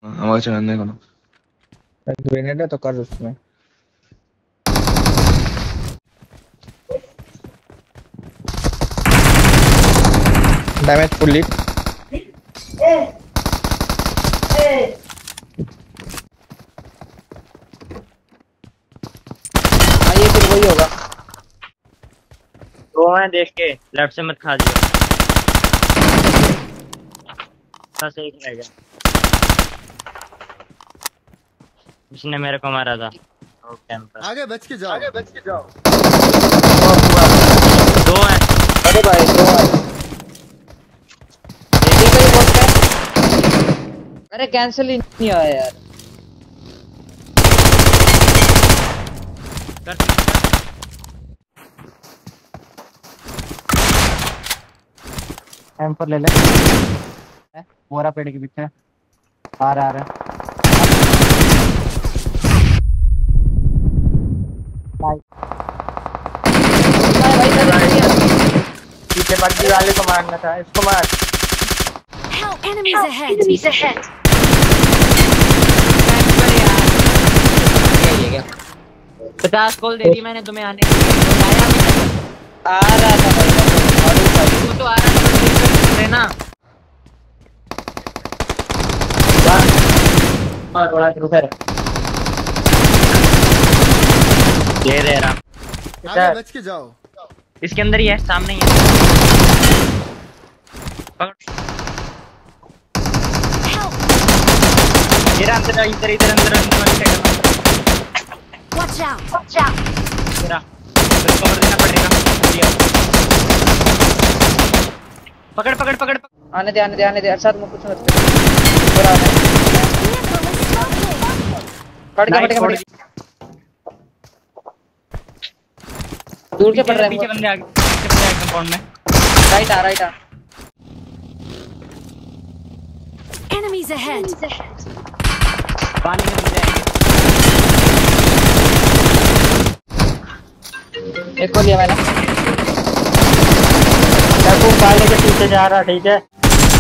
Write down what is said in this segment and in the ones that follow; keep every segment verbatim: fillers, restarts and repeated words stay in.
आवाज चलाने को ग्रेनेड है तो कर उसमें। Damage fully. हाँ ये फिर वही होगा। दो हैं देख के, लेफ्ट से मत खा दियो। सही रह गया, उसने मेरे को मारा था। आगे बच के जाओ, आगे बच के जाओ। दो हैं। अरे भाई दो है। देखिए कहीं बोल के। अरे कैंसिल ही नहीं आया यार। कर एम फोर ले ले। मोरा पेड़ के पीछे आ रहा आ रहा। भाई पीछे बग्गी वाले को मारना था, इसको मार। Help! Enemies ahead! Enemies ahead! पचास कॉल दे दी मैंने तुम्हें आने के लिए। आ रहा था भाई, वो तो आ रहा था ना। और थोड़ा रुक रहा। दे दे रहा। आगे बच के जाओ। इसके अंदर ही है, सामने ही है। ये अंदर इधर इधर अंदर अंदर। Watch out! Watch out! मेरा कवर देना पड़ेगा। पकड़ पकड़ पकड़ आने दे आने दे आने दे। अरशद मुझे कुछ मत कर। पूरा आने फट के फट के फट के। दूर के पड़ रहे हैं। पीछे बंदे आगे, पीछे बंदे आगे कंपाउंड में। राइट आ राइट आ। Enemies ahead! पानी में बंदे आएंगे। एक को लिया मैंने। चाकू पाले के पीछे जा रहा, ठीक है।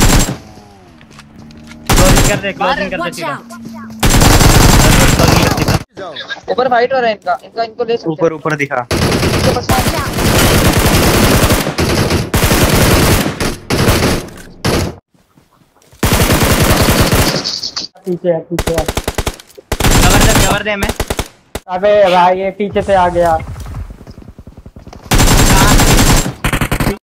क्लोजिंग कर दे, क्लोजिंग कर दे सीधा। ऊपर फाइट हो रहा है इनका, इनका इनको ले सकते हैं। ऊपर ऊपर दिखा। पीछे है पीछे है। कवर दे, कवर दे मैं। अबे भाई ये पीछे से आ गया।